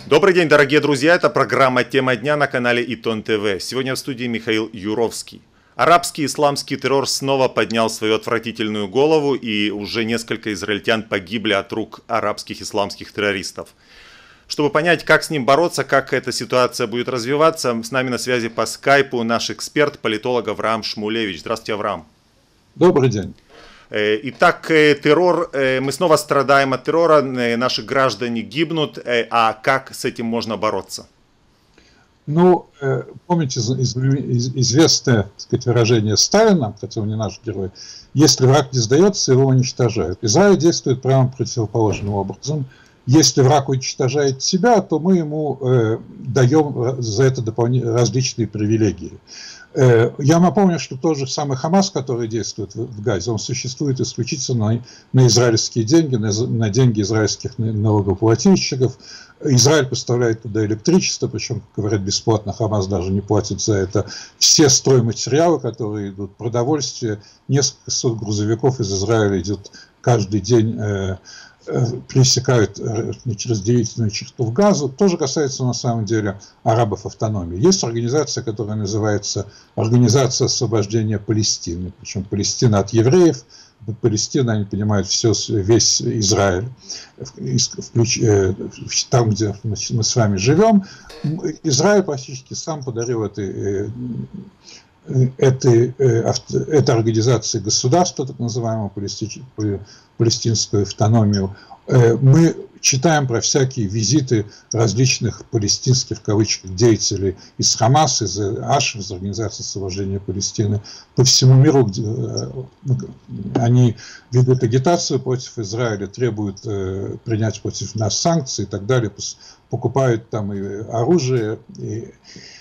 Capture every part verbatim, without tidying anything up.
Добрый день, дорогие друзья, это программа «Тема дня» на канале Итон ТВ. Сегодня в студии Михаил Юровский. Арабский исламский террор снова поднял свою отвратительную голову, и уже несколько израильтян погибли от рук арабских исламских террористов. Чтобы понять, как с ним бороться, как эта ситуация будет развиваться, с нами на связи по скайпу наш эксперт, политолог Авраам Шмулевич. Здравствуйте, Авраам. Добрый день. Итак, террор, мы снова страдаем от террора, наши граждане гибнут, а как с этим можно бороться? Ну, помните известное, так сказать, выражение Сталина, хотя он не наш герой: если враг не сдается, его уничтожают. Израиль действует прямо противоположным образом. Если враг уничтожает себя, то мы ему э, даем за это дополнительные различные привилегии. Э, я напомню, что тот же самый Хамас, который действует в, в Газе, он существует исключительно на, на израильские деньги, на, на деньги израильских налогоплательщиков. Израиль поставляет туда электричество, причем, как говорят, бесплатно. Хамас даже не платит за это. Все стройматериалы, которые идут, продовольствие, несколько сот грузовиков из Израиля идет каждый день, э, пересекают разделительную черту в Газу. Тоже касается на самом деле арабов автономии. Есть организация, которая называется Организация освобождения Палестины. Причем Палестина от евреев. Палестина, они понимают все, весь Израиль, там, где мы с вами живем. Израиль практически сам подарил этой, этой, этой организации государства, так называемую палестинскую автономию. Мы читаем про всякие визиты различных палестинских, в кавычках, деятелей из Хамаса, из Ашев, из Организации освобождения Палестины по всему миру, где они ведут агитацию против Израиля, требуют принять против нас санкции и так далее, покупают там и оружие. И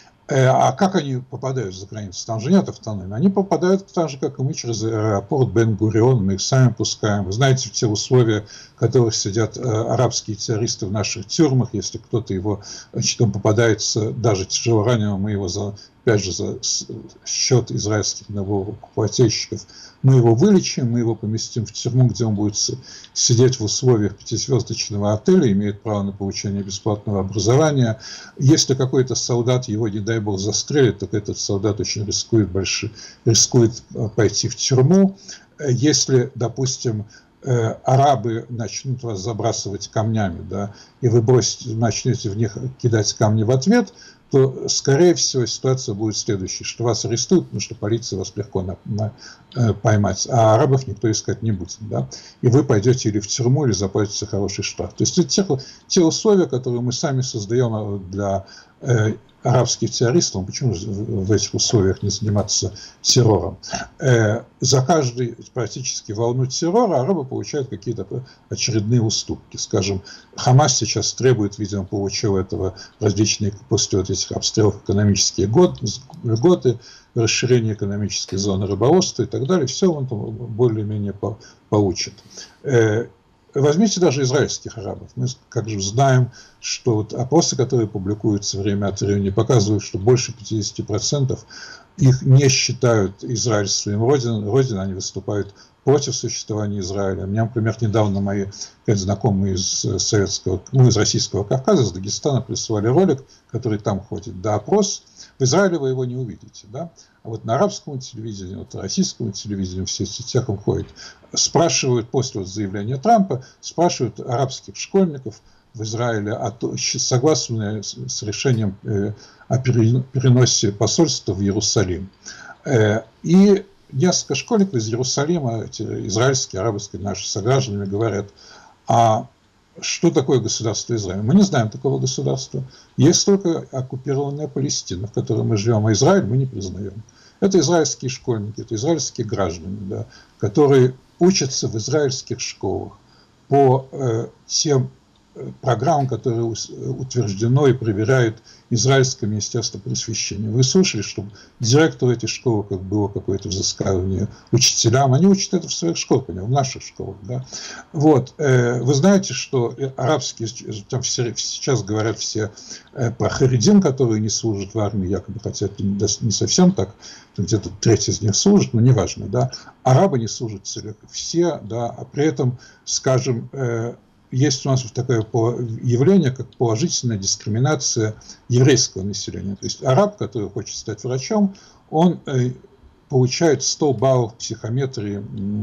А как они попадают за границу? Там же нет автономии. Они попадают так же, как и мы, через аэропорт Бен-Гурион. Мы их сами пускаем. Вы знаете, в те условия, в которых сидят арабские террористы в наших тюрьмах, если кто-то его, значит, он попадается даже тяжело раненого, мы его, за, опять же, за счет израильских налогоплательщиков, мы его вылечим, мы его поместим в тюрьму, где он будет сидеть в условиях пятизвездочного отеля, имеет право на получение бесплатного образования. Если какой-то солдат его, не дай бог, застрелит, так этот солдат очень рискует, больше, рискует пойти в тюрьму. Если, допустим, арабы начнут вас забрасывать камнями, да, и вы бросите, начнете в них кидать камни в ответ, то, скорее всего, ситуация будет следующей, что вас арестуют, потому что полиция вас легко на, на, э, поймать, а арабов никто искать не будет. Да? И вы пойдете или в тюрьму, или заплатите хороший штраф. То есть это те, те условия, которые мы сами создаем для э, арабских террористов. Почему в этих условиях не заниматься террором? Э, за каждую практически волну террора арабы получают какие-то очередные уступки. Скажем, Хамас сейчас требует, видимо, получил этого различные, после вот этих обстрелов, экономические льготы, расширение экономической зоны рыболовства и так далее. Все он более-менее получит. Э, Возьмите даже израильских арабов. Мы, как же, знаем, что вот опросы, которые публикуются время от времени, показывают, что больше пятидесяти процентов их не считают Израиль своим родиной, родиной, они выступают против существования Израиля. Мне, например, недавно мои знакомые из советского, ну, из российского Кавказа, из Дагестана прислали ролик, который там ходит, да, опрос. В Израиле вы его не увидите, да? А вот на арабском телевидении, вот на российском телевидении, в сетях он ходит. Спрашивают, после вот заявления Трампа, спрашивают арабских школьников в Израиле, а то, согласны с решением э, о переносе посольства в Иерусалим. Э, и несколько школьников из Иерусалима, эти израильские, арабские наши сограждане, говорят: а что такое государство Израиль? Мы не знаем такого государства. Есть только оккупированная Палестина, в которой мы живем, а Израиль мы не признаем. Это израильские школьники, это израильские граждане, да, которые учатся в израильских школах по э, тем программам, которые утверждено и проверяют Израильское министерство просвещения. Вы слышали, что директору этих школ, как было какое-то взыскание учителям, они учат это в своих школах, в наших школах. Да? Вот. Вы знаете, что арабские, там все, сейчас говорят все про харидим, которые не служат в армии, якобы, хотя это не совсем так, где-то треть из них служит, но неважно. Да? Арабы не служат все, да, а при этом, скажем, есть у нас вот такое явление, как положительная дискриминация еврейского населения. То есть араб, который хочет стать врачом, он получает сто баллов психометрии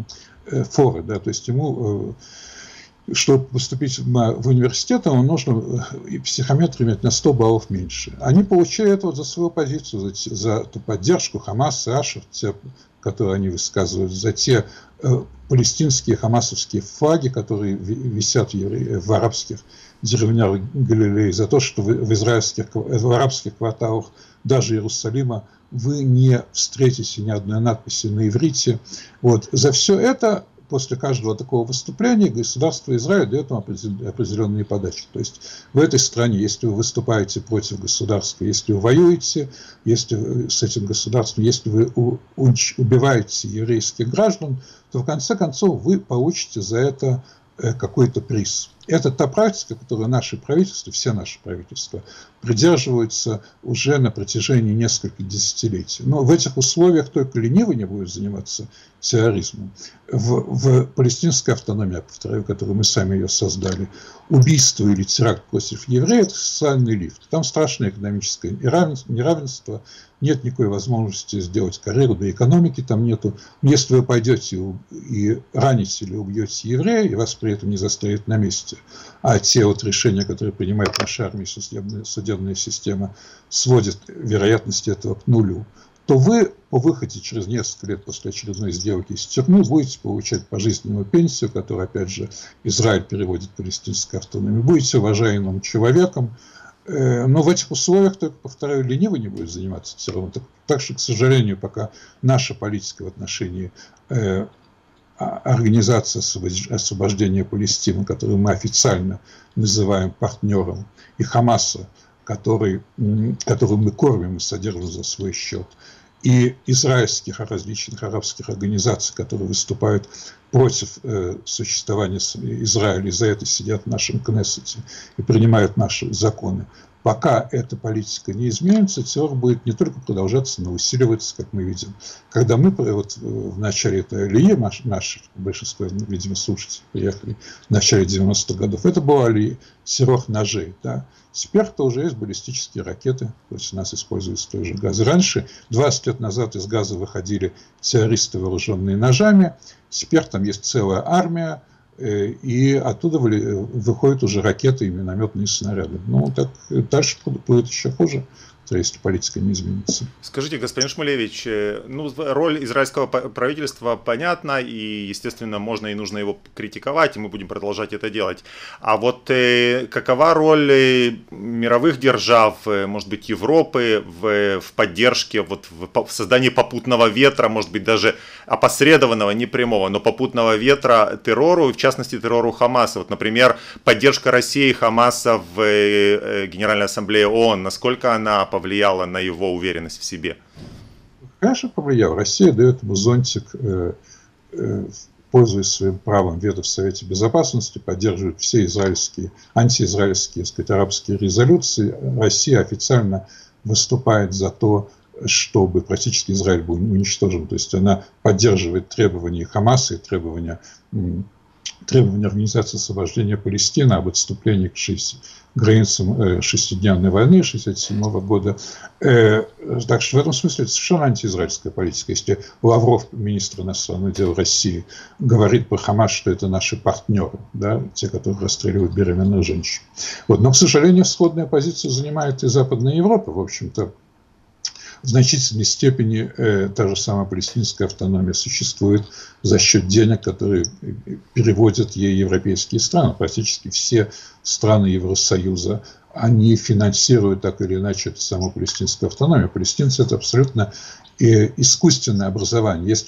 форы, да, то есть ему, чтобы поступить в университет, ему нужно психометрию иметь на сто баллов меньше. Они получают это вот за свою позицию, за, за ту поддержку Хамаса, Ашев, те, которые они высказывают, за те э, палестинские хамасовские флаги, которые висят в, евре... в арабских деревнях Галилеи, за то, что в, в израильских, в арабских кварталах даже Иерусалима вы не встретите ни одной надписи на иврите. Вот. За все это после каждого такого выступления государство Израиль дает вам определенные подачи. То есть в этой стране, если вы выступаете против государства, если вы воюете, если вы с этим государством, если вы убиваете еврейских граждан, то в конце концов вы получите за это какой-то приз. Это та практика, которую наши правительства, все наши правительства, придерживаются уже на протяжении нескольких десятилетий. Но в этих условиях только ленивый не будет заниматься терроризмом. В, в палестинской автономии, повторяю, которую мы сами ее создали, убийство или теракт против евреев – это социальный лифт. Там страшное экономическое неравенство, нет никакой возможности сделать карьеру, да и экономики там нету. Если вы пойдете и раните или убьете еврея, и вас при этом не застрелят на месте, а те вот решения, которые принимает наша армия, судебная, судебная система, сводят вероятность этого к нулю, то вы по выходе через несколько лет после очередной сделки из тюрьмы будете получать пожизненную пенсию, которую, опять же, Израиль переводит в палестинской автономии, будете уважаемым человеком, но в этих условиях, только, повторяю, ленивый не будет заниматься террором. Так, так что, к сожалению, пока наша политика в отношении э, Организации освобождения Палестины, которую мы официально называем партнером, и Хамаса, который, которую мы кормим и содержим за свой счет, и израильских различных арабских организаций, которые выступают против э, существования Израиля, и за это сидят в нашем Кнессете и принимают наши законы. Пока эта политика не изменится, террор будет не только продолжаться, но усиливаться, как мы видим. Когда мы вот в начале этой алии, наши, большинство, видимо, слушателей приехали в начале девяностых годов, это был алия террор ножей. Да? Теперь это уже есть баллистические ракеты, то есть у нас используются тоже газы. Раньше, двадцать лет назад, из газа выходили террористы, вооруженные ножами, теперь там есть целая армия, и оттуда выходят уже ракеты и минометные снаряды. Ну, так дальше будет еще хуже, если политика не изменится. Скажите, господин Шмулевич, ну, роль израильского правительства понятна, и, естественно, можно и нужно его критиковать, и мы будем продолжать это делать. А вот э, какова роль мировых держав, может быть, Европы в, в поддержке, вот, в, в создании попутного ветра, может быть, даже опосредованного, не прямого, но попутного ветра террору, и в частности террору Хамаса? Вот, например, поддержка России и Хамаса в э, Генеральной Ассамблее ООН, насколько она повлияла на его уверенность в себе? Конечно, повлияла. Россия дает ему зонтик, э, э, пользуясь своим правом вето в Совете Безопасности, поддерживает все израильские, антиизраильские, так сказать, арабские резолюции. Россия официально выступает за то, чтобы практически Израиль был уничтожен. То есть она поддерживает требования Хамаса и требования, требования Организации освобождения Палестины об отступлении к шести границам шестидневной войны шестьдесят седьмого года. Так что в этом смысле это совершенно антиизраильская политика. Если Лавров, министр иностранных дел России, говорит про Хамас, что это наши партнеры, да, те, которые расстреливают беременных женщин. Вот. Но, к сожалению, сходную позицию занимает и Западная Европа. В общем-то, в значительной степени э, та же самая палестинская автономия существует за счет денег, которые переводят ей европейские страны. Практически все страны Евросоюза, они финансируют так или иначе эту самую палестинскую автономию. Палестинцы – это абсолютно э, искусственное образование. Если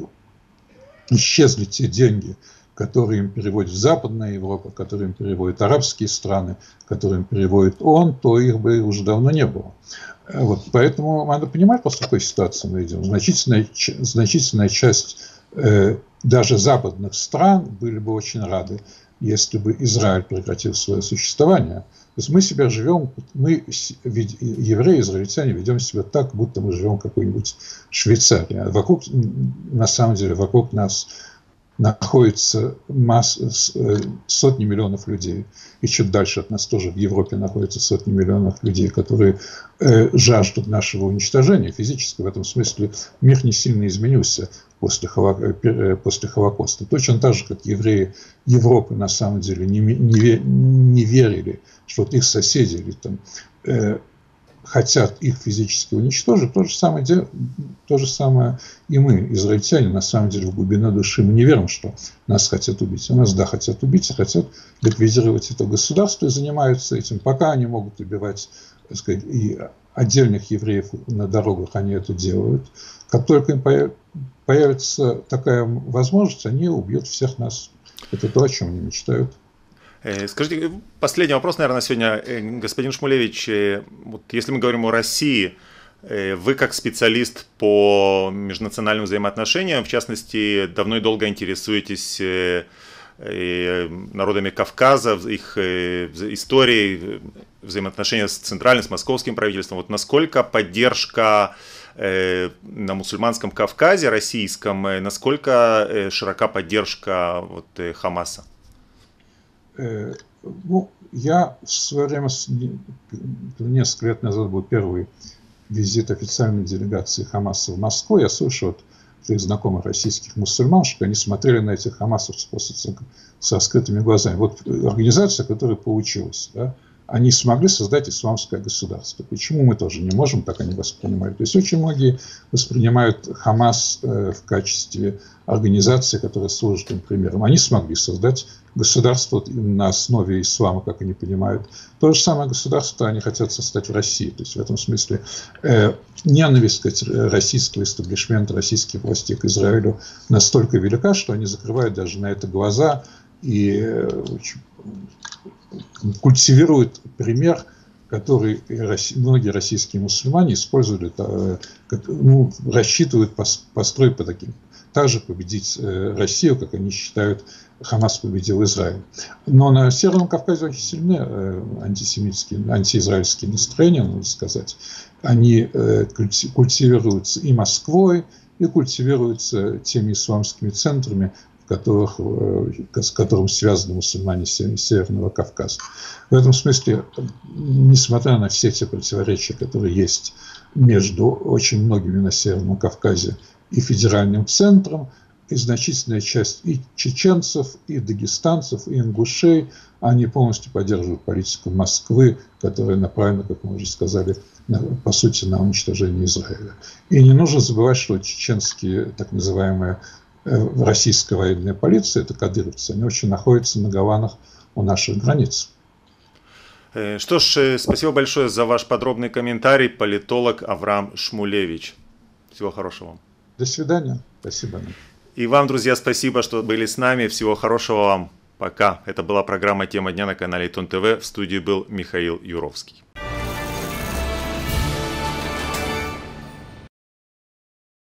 исчезли те деньги, которые им переводит Западная Европа, которые им переводят арабские страны, которые им переводит ООН, то их бы уже давно не было. Вот, поэтому надо понимать, после какой ситуации мы идем. Значительная, значительная часть э, даже западных стран были бы очень рады, если бы Израиль прекратил свое существование. То есть мы себя живем, мы, евреи, израильтяне, ведем себя так, будто мы живем в какой-нибудь Швейцарии. А вокруг, на самом деле, вокруг нас находится масс, сотни миллионов людей. И чуть дальше от нас тоже в Европе находятся сотни миллионов людей, которые э, жаждут нашего уничтожения физически. В этом смысле мир не сильно изменился после, холо, после Холокоста. Точно так же, как евреи Европы на самом деле не, не, не верили, что вот их соседи или там, э, хотят их физически уничтожить, то же самое, то же самое и мы, израильтяне, на самом деле в глубине души мы не верим, что нас хотят убить. А нас, да, хотят убить, и хотят ликвидировать это государство, и занимаются этим. Пока они могут убивать, так сказать, и отдельных евреев на дорогах, они это делают. Как только им появится такая возможность, они убьют всех нас. Это то, о чем они мечтают. Скажите, последний вопрос, наверное, сегодня. Господин Шмулевич, вот если мы говорим о России, вы как специалист по межнациональным взаимоотношениям, в частности, давно и долго интересуетесь народами Кавказа, их историей, взаимоотношения с центральным, с московским правительством. Вот насколько поддержка на мусульманском Кавказе, российском, насколько широка поддержка вот Хамаса? Ну, я в свое время, несколько лет назад был первый визит официальной делегации Хамаса в Москву. Я слышал от своих знакомых российских мусульман, что они смотрели на этих хамасовцев просто с, с раскрытыми глазами. Вот организация, которая получилась, да, они смогли создать исламское государство. Почему мы тоже не можем, так они воспринимали? То есть очень многие воспринимают Хамас э, в качестве организации, которая служит им примером. Они смогли создать государство на основе ислама, как они понимают. То же самое государство они хотят создать в России. То есть в этом смысле э, ненависть, сказать, российского истеблишмента, российских властей к Израилю настолько велика, что они закрывают даже на это глаза и э, культивируют пример, который многие российские мусульмане использовали, как, ну, рассчитывают построить по таким. Также победить Россию, как они считают, Хамас победил Израиль. Но на Северном Кавказе очень сильны антисемитские, антиизраильские настроения, надо сказать. Они культивируются и Москвой, и культивируются теми исламскими центрами, которых, с которым связаны мусульмане Северного Кавказа. В этом смысле, несмотря на все те противоречия, которые есть между очень многими на Северном Кавказе и федеральным центром, и значительная часть и чеченцев, и дагестанцев, и ингушей, они полностью поддерживают политику Москвы, которая направлена, как мы уже сказали, на, по сути, на уничтожение Израиля. И не нужно забывать, что чеченские, так называемые, российская военная полиция, это кадыровцы, они очень находятся на Голанах у наших границ. Что ж, спасибо большое за ваш подробный комментарий, политолог Авраам Шмулевич. Всего хорошего вам. До свидания. Спасибо. И вам, друзья, спасибо, что были с нами. Всего хорошего вам. Пока. Это была программа «Тема дня» на канале Итон ТВ. В студии был Михаил Юровский.